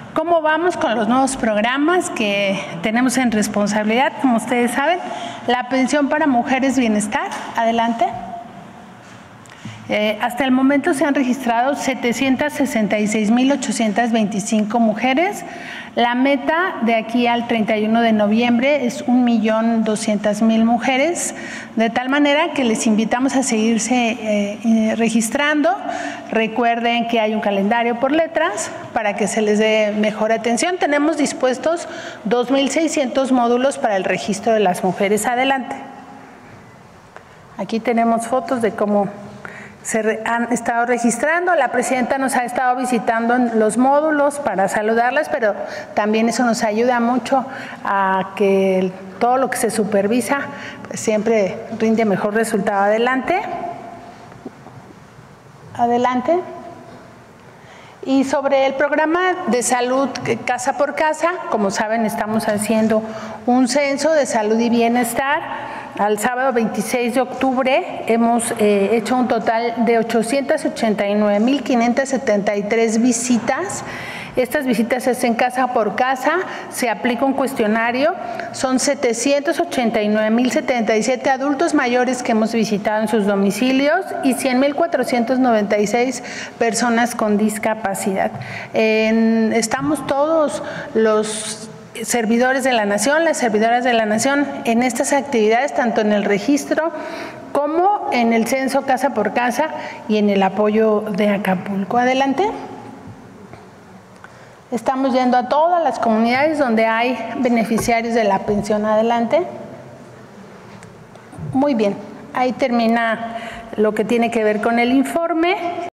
¿Cómo vamos con los nuevos programas que tenemos en responsabilidad? Como ustedes saben, la pensión para mujeres bienestar. Adelante. Hasta el momento se han registrado 766,825 mujeres. La meta de aquí al 31 de noviembre es 1,200,000 mujeres, de tal manera que les invitamos a seguirse registrando. Recuerden que hay un calendario por letras para que se les dé mejor atención. Tenemos dispuestos 2,600 módulos para el registro de las mujeres. Adelante. Aquí tenemos fotos de cómo se han estado registrando. La presidenta nos ha estado visitando en los módulos para saludarlas, pero también eso nos ayuda mucho a que todo lo que se supervisa pues siempre rinde mejor resultado. Adelante. Adelante. Y sobre el programa de salud casa por casa, como saben, estamos haciendo un censo de salud y bienestar. Al sábado 26 de octubre hemos hecho un total de 889,573 visitas. Estas visitas se hacen casa por casa, se aplica un cuestionario, son 789,077 adultos mayores que hemos visitado en sus domicilios y 100,496 personas con discapacidad. Estamos todos los servidores de la Nación, las servidoras de la Nación en estas actividades, tanto en el registro como en el censo casa por casa y en el apoyo de Acapulco. Adelante. Estamos yendo a todas las comunidades donde hay beneficiarios de la pensión. Adelante. Muy bien, ahí termina lo que tiene que ver con el informe.